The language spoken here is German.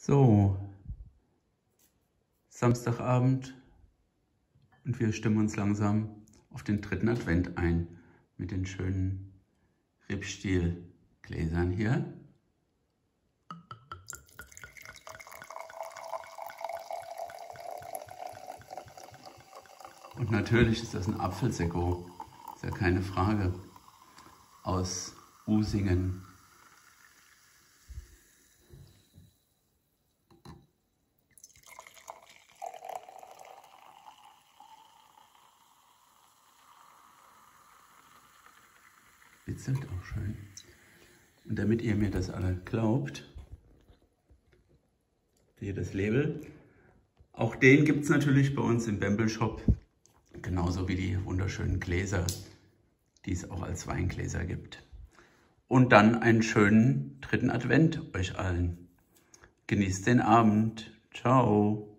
So, Samstagabend und wir stimmen uns langsam auf den 3. Advent ein mit den schönen Rebstielgläsern hier. Und natürlich ist das ein Apfelsekko, ist ja keine Frage, aus Usingen. Bitzelt auch schön. Und damit ihr mir das alle glaubt, hier das Label. Auch den gibt es natürlich bei uns im Bembel Shop, genauso wie die wunderschönen Gläser, die es auch als Weingläser gibt. Und dann einen schönen 3. Advent euch allen. Genießt den Abend. Ciao.